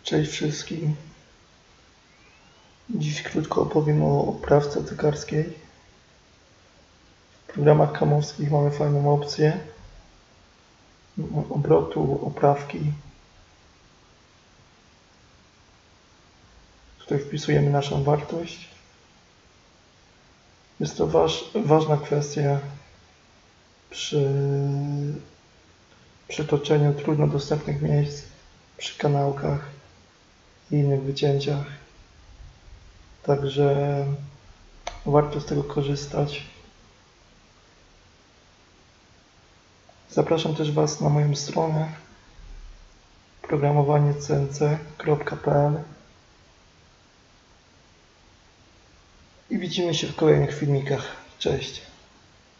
Cześć wszystkim. Dziś krótko opowiem o oprawce cygarskiej. W programach kamowskich mamy fajną opcję obrotu oprawki. Tutaj wpisujemy naszą wartość. Jest to ważna kwestia przy przetoczeniu trudno dostępnych miejsc, przy kanałkach i innych wycięciach. Także warto z tego korzystać. Zapraszam też Was na moją stronę programowaniecnc.pl i widzimy się w kolejnych filmikach. Cześć!